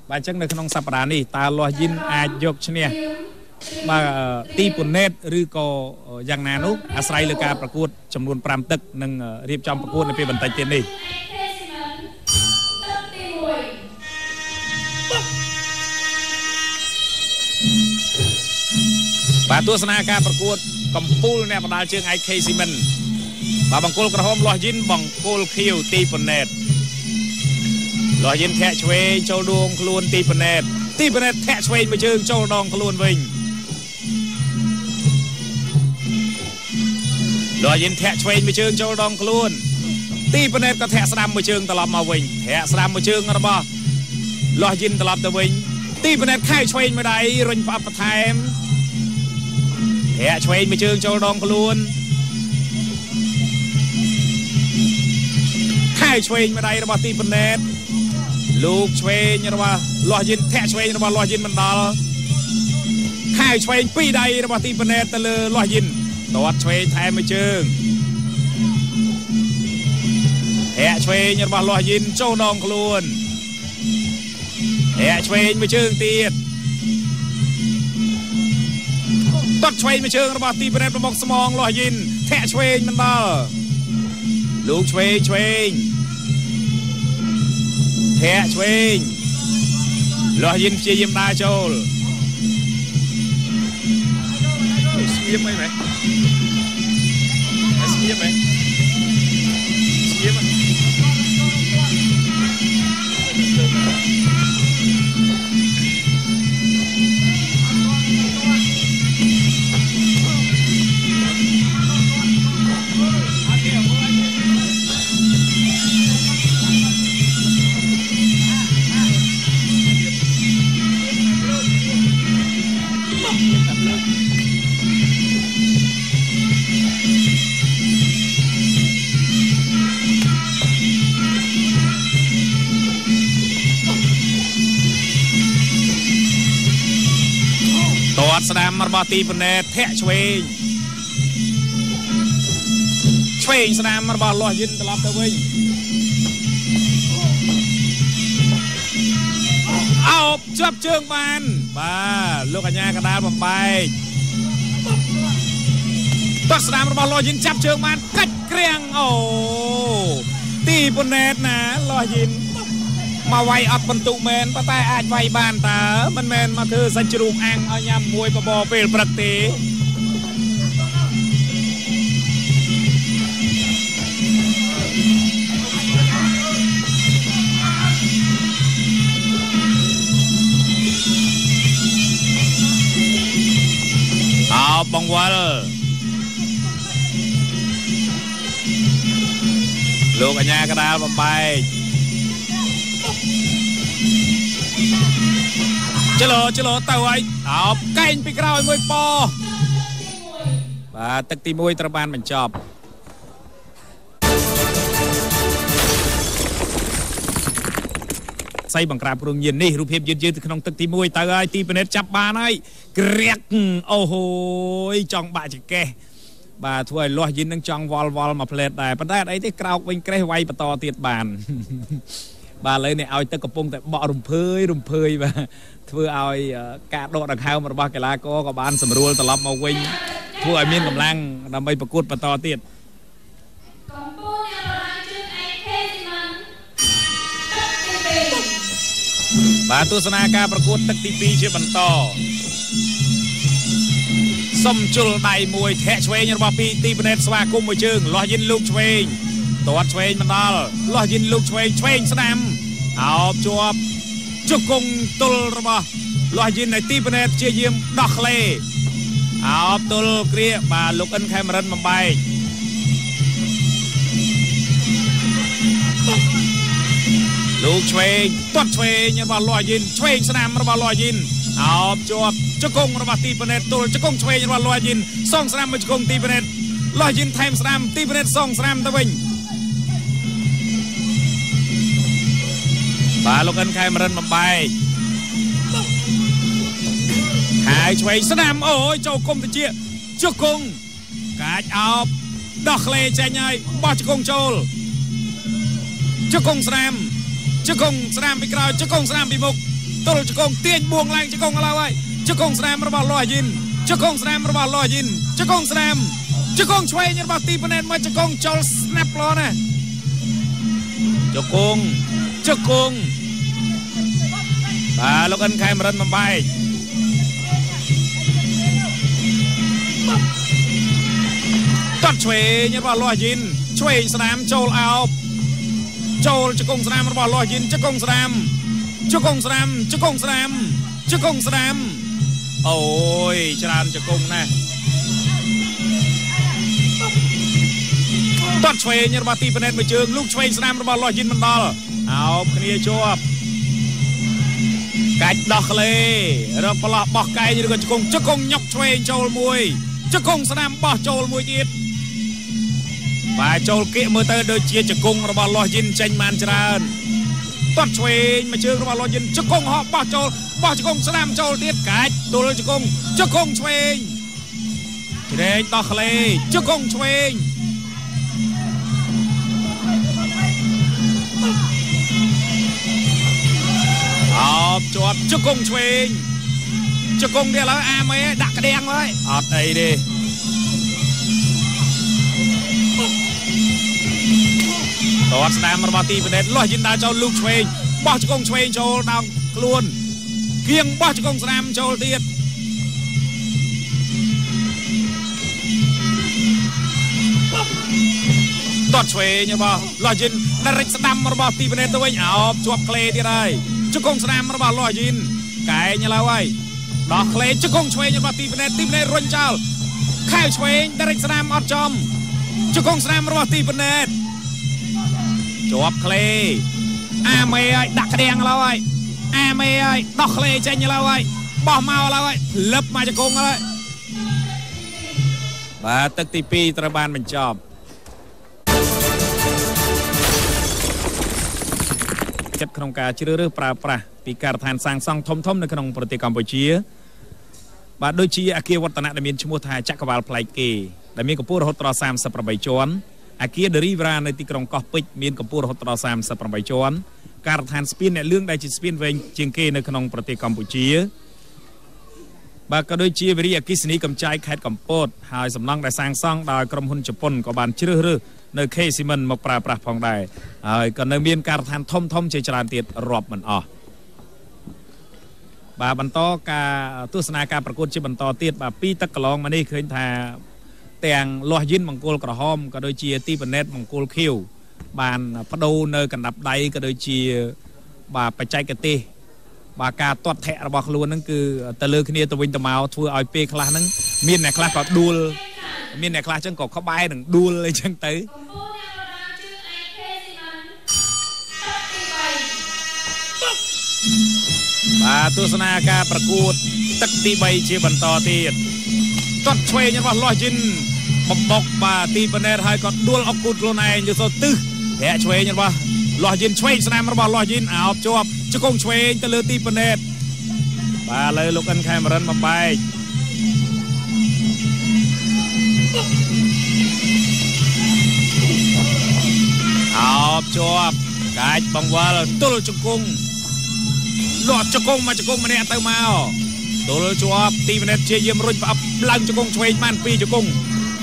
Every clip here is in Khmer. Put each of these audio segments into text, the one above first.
bài chắc nơi không sắp đá này ta lo dinh ai dọc chứ nè mà ti bùn nét rư có giang nà nút Sài lơ caประกวดจำนวน5 ตึกនឹងរៀបចំប្រកួតនៅពេលបន្តិចទៀតនេះបាទទស្សនាការប្រកួតកំពូលអ្នកបដាល់ជើង IK Cement បាទបង្គោលក្រហមលាស់យិនបង្គោលខៀវទីបណេតលាស់យិនធាក់ឆ្វេងចូលដួងខ្លួនទីបណេតធាក់ឆ្វេងមួយជើងចូលដងខ្លួនវិញលាស់យិនធាក់ឆ្វេងមួយជើងចូលដងខ្លួនទីបណេតក៏ធាក់ស្ដាំមួយជើងត្រឡប់មកវិញធាក់ស្ដាំមួយជើងរបស់លាស់យិនត្រឡប់ទៅវិញទីបណេតខែឆ្វេងមួយដៃរុញផ្អាប់បន្ថែមធាក់ឆ្វេងមួយជើងចូលដងខ្លួនខែឆ្វេងមួយដៃរបស់ទីបណេតលោកឆ្វេងរបស់លាស់យិនធាក់ឆ្វេងរបស់លាស់យិនមិនដល់ខែឆ្វេង2ដៃរបស់ទីបណេតទៅលើលាស់យិនទាត់ឆ្វេងថែមមួយជើងធាក់ឆ្វេងរបស់លាស់យិនចូលដងខ្លួនធាក់ឆ្វេងមួយជើងទៀតទាត់ឆ្វេងមួយជើងរបស់ទីបណេតមកស្មងលាស់យិនធាក់ឆ្វេងមិនដល់លោកឆ្វេងធាក់ឆ្វេងលាស់យិនព្យាយាមដើរចូលស្គៀមអីមែនស្គៀមមែនស្គៀមស្ដាំរបស់ទីបណេតធាក់ឆ្វេងស្ដាំរបស់លាស់យិនត្រឡប់ទៅវិញអោបជាប់ជើងបានបាទលោកកញ្ញាកដាលបំបែកទាត់ស្ដាំរបស់លាស់យិនចាប់ជើងបានកាច់ក្រាំងអូទីបណេតណាលាស់យិនមកវាយអត់បន្ទុកមែនប៉ុន្តែអាចវាយបានតើមិនមែនមកធ្វើសាច់ជ្រូកអាំងឲ្យញ៉ាំមួយបបរពេលព្រឹកទេអោបងវល់លោកអញ្ញាកដាលបំបែកចលោទៅហើយអោបកែងពីក្រោយមួយប៉បាទទឹកទី1ត្រូវបានបញ្ចប់សៃបង្ក្រាបព្រងញៀននេះរូបភាពយឺតទៅក្នុងទឹកទី1ទៅហើយទីបណេតចាប់បានហើយក្រាក់អូហូយចង់បាក់ចង្កេះបាទធ្វើឲ្យលាស់យិននឹងចង់វល់មកផ្លេតដែរប៉ុន្តែអត់អីទេក្រោកវិញក្រេះវាយបន្តទៀតបានបាទឥឡូវនេះឲ្យទឹកកំពុងតែបក់រំភើយបាទធ្វើឲ្យការដកដង្ហើមរបស់កីឡាករក៏បានសម្រួលត្រឡប់មកវិញធ្វើឲ្យមានកម្លាំងដើម្បីប្រកួតបន្តទៀតកំពូលអ្នកបរាជើង IK Cement បាទទស្សនាការប្រកួតទឹកទី2ជាបន្តសំជុលដៃមួយធាក់ឆ្វេងរបស់ទីបណេតស្វាគមន៍មួយជើងលាស់យិនលោកឆ្វេងទាត់ឆ្វេងមិនដល់លាស់យិនលោកឆ្វេងស្ដាំអោបជាប់ជង្គង់ទល់របស់លាស់យិននៅទីបណេតជាយាមដោះក្លេអោបទល់គ្រាបាទលោកអិនខេមរិនបំបែកលោកឆ្វេងទាត់ឆ្វេងរបស់លាស់យិនឆ្វេងស្ដាំរបស់លាស់យិនអោបជាប់ជង្គង់របស់ទីបណេតទល់ជង្គង់ឆ្វេងរបស់លាស់យិនសងស្ដាំមួយជង្គង់ទីបណេតលាស់យិនថែមស្ដាំទីបណេតសងស្ដាំទៅវិញបាទលោកអិនខេមរិនបំបែកហើយឆ្វេងស្ដាំអូយចូលគុំទៅជាជង្គង់កាចអោបដោះក្លេចេញហើយបោះជង្គង់ចូលជង្គង់ស្ដាំពីក្រោយជង្គង់ស្ដាំពីមុខទល់ជង្គង់ទាញបួងឡើងជង្គង់ឡើយជង្គង់ស្នាមរបស់លោះយិនជង្គង់ស្នាមរបស់លោះយិនជង្គង់ស្នាមជង្គង់ឆ្វេងរបស់ទីប៉ណេតមកជង្គង់ចូលស្នាប់ឡណាជង្គង់បាទលោកអិនខេមរិនបំបែកតត់ឆ្វេងរបស់លោះយិនឆ្វេងស្នាមចូលអោបចូលជង្គង់ស្នាមរបស់លោះយិនជង្គង់ស្នាមអូយច្រើនជង្គង់ណាស់តត់ឆ្វេងរបស់ទីប៉ណេតមួយជើងលូកឆ្វេងស្នាមរបស់លោះយិនមិនដល់អោបគ្នាជាប់កាច់ដោះក្លេរកប្រឡោះបោះកែងឬក៏ជង្គង់ញុកឆ្វេងចូលមួយជង្គង់ស្នាមបោះចូលមួយទៀតបាទចូលគៀកមើលទៅដូចជាជង្គង់របស់លោះយិនចេញបានច្រើនតត់ឆ្វេងមួយជើងរបស់លោះយិនជង្គង់ហោះបោះចូលបោះជង្គង់ស្នាមចូលទៀតកាច់ទល់ជង្គង់ឆ្វេងជ្រែកដោះក្លេជង្គង់ឆ្វេងអោបជាប់ជង្គង់ឆ្វេងជង្គង់នេះឡើយអាមេដាក់ក្តាំងហើយអត់អីទេតតស្នាមរបស់ទីប៉ណេតលោះយិនដើរចូលលូកឆ្វេងបោះជង្គង់ឆ្វេងចូលដល់ខ្លួនគៀងបោះជង្គង់ស្នាមចូលទៀតតតឆ្វេងរបស់លោះយិនដល់រិចស្ដាំរបស់ទីប៉ណេតទៅវិញអោបជាប់ក្លេទៀតហើយជង្គង់ស្នាមរបស់លោះយិនកែងឡើយហើយដោះក្លេជង្គង់ឆ្វេងរបស់ទីប៉ណេតរុញចោលខែឆ្វេងដល់រិចស្ដាំអត់ចំជង្គង់ស្នាមរបស់ទីប៉ណេតជាប់ក្លេអាមេឲ្យដាក់ក្តាំងឡើយអាមេឲ្យដោះក្លេចេញឡើយបោះមកឡើយលឹបមកជង្គង់ឡើយបាទទឹកទី2ត្រូវបានបញ្ចប់ចិត្តក្នុងការជ្រើសរើសប្រើប្រាស់ពីការដ្ឋានសាងសង់ធំនៅក្នុងប្រទេសកម្ពុជាបាទដូចជាអគារវឌ្ឍនៈដែលមានឈ្មោះថាចក្រវាលប្លែកគេដែលមានកម្ពស់រហូតដល់38ជាន់អគារ The Riva នៅទីក្រុងកោះពេជ្រមានកម្ពស់រហូតដល់38ជាន់ការដ្ឋានស្ពានអ្នកលឿងដែលជាស្ពានវែងជាងគេនៅក្នុងប្រទេសកម្ពុជាបាទក៏ដូចជាវិរិយអគ្គិសនីកម្ចាយខេត្តកំពតហើយសំណង់ដែលសាងសង់ដោយក្រុមហ៊ុនជប៉ុនក៏បានជ្រើសរើសនៅ K Cement មកប្រើប្រាស់ផងដែរហើយក៏នៅមានការដ្ឋានធំជាច្រើនទៀតរាប់មិនអស់បាទបន្តការទស្សនាការប្រកួតជាបន្តទៀតបាទពីទឹកកន្លងមកនេះឃើញថាទាំងលោះយិនមង្គលក្រហមក៏ដូចជាទីប៉ណេតមង្គលខៀវបានបដូរនៅកណ្ដាប់ដៃក៏ដូចជាបាទបច្ចេកទេសបាទការទាត់ធាក់របស់ខ្លួនហ្នឹងគឺទៅលើគ្នាទៅវិញទៅមកធ្វើឲ្យពេលខ្លះហ្នឹងមានអ្នកខ្លះក៏ដួលមានអ្នកខ្លះចឹងក៏ក្បែរនឹងដួលអីចឹងទៅបាទទស្សនាការប្រកួតទឹកទី3ជាបន្តទៀតទាត់ឆ្វេងរបស់លោះយិនបំបុកបាទទីប៉ណេតហើយក៏ដួលអុកគូតខ្លួនឯងយកទៅទឹះធាក់ឆ្វេងរបស់លោះយិនឆ្វេងស្នាមរបស់លោះយិនអោបជាប់ជង្គង់ឆ្វេងទៅលើទីប៉ណេតបាទលើលោកអិនខេមរិនបំបែកអោបជាប់កាច់បង្វិលទល់ជង្គង់លាត់ជង្គង់មកជង្គង់ម្នាក់ទៅមកទល់ជាប់ទីប៉ណេតជាយាមរុញផ្អឹបឡើងជង្គង់ឆ្វេងបាន2ជង្គង់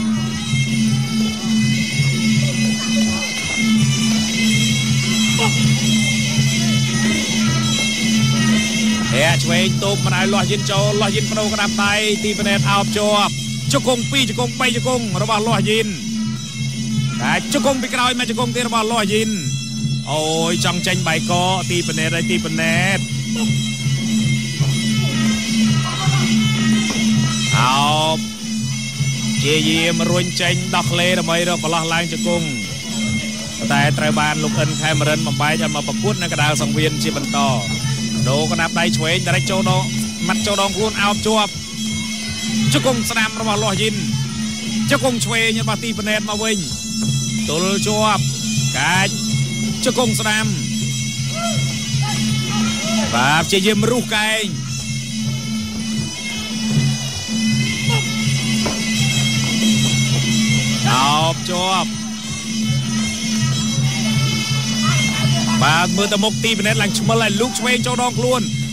ធាក់ឆ្វេងទូកមិនឲ្យលាស់យិនចូលលាស់យិនបដូរក្តាប់ដៃទីប៉ណេតអោបជាប់ជង្គង់2ជង្គង់3ជង្គង់របស់លាស់យិនតែជង្គង់ពីក្រោយមកជង្គង់ទៀតរបស់លាស់យិនអូយចង់ចេញបាយកទីប៉ណេតហើយទីប៉ណេតអោបជាយាមរុញចេញដោះក្លេដើម្បីរកប្រឡោះឡើងជង្គង់តែត្រូវបានលោកអិនខេមរិនបំបែកឲ្យមកប្រកួតនៅកណ្ដាលសង្វៀនជាបន្តដូរកណ្ដាប់ដៃឆ្វេងដរិចចូលដងម៉ាត់ចូលដងខ្លួនអោបជាប់ជង្គង់ស្នាមរបស់លាស់យិនជង្គង់ឆ្វេងរបស់ទីប៉ណេតមកវិញទល់ជាប់កាច់ជង្គង់ស្នាមបាទជាយាមរុះកែងអោបជាប់បាទមើលទៅមុខទីប៉ណេតឡើងឆ្មិលឲ្យលូកឆ្វេងចូលដងខ្លួន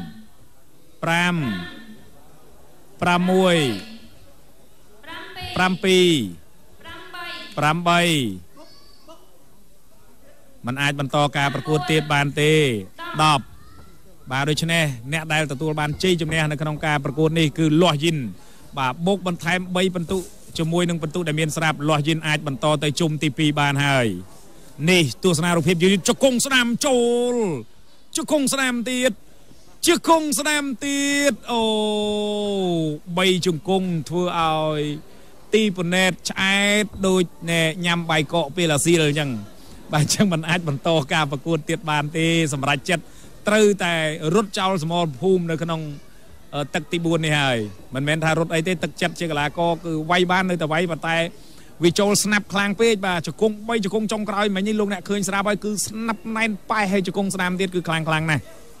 มันอาจบรรทอการประกวดเตียบานเตดอบบาโดยชนะเนตได้ตัวบานจี้จำเนียในขนมการประกวดนี่คือลอยยินบาบกบรรทายใบบรรทุจมวยหนึ่งบรรทุได้เมียนสลับลอยยินอาจบรรทอแต่จุ่มตีปีบานให้นี่ตัวสนามรูปเพียบยืนจะคงสนามโจลจะคงสนามตีดจะคงสนามตีดโอ้ใบจุงคงทัวเอาตีปนเนตใช้โดยเนี่ยยำใบเกาะเปลาซีเลยยังบางจังมันอาจบรรทอการประกวดเตียบานตีสำหรับเจ็ดตรึแต่รถเจ้าสมอภูมิในขนมตึกตีบุญนี่ให้มันแม้นถ้ารถไอ้เต้ตึกเจ็ดเชกลาก็คือไว้บ้านเลยแต่ไว้ปัตตาวิโจลสนับคลางเป๊ะบ่าจะคงไม่จะคงจงกรอยมันยิ่งลงเนี่ยเคยสนาไปคือสนับในไปให้จะคงสนามเดียดคือคลางนะ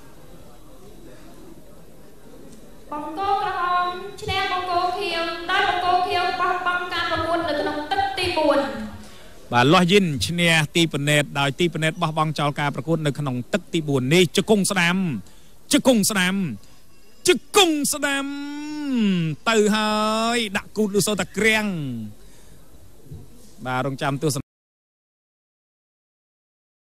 บองโก้กระหองชนะบองโก้เขียวได้บองโก้เขียวปังปังการประกวดในขนมตึกตีบุญบ่าลอยยินชนะตีปนเนตได้ตีปนเนตบ่บังเจ้าการประกวดในขนมตึกตีบุญนี่จะคงสนามจะคงสนามจะคงสนามตื่นหายดักกูดูโซตะเกรียงบ่ารงจำตัวส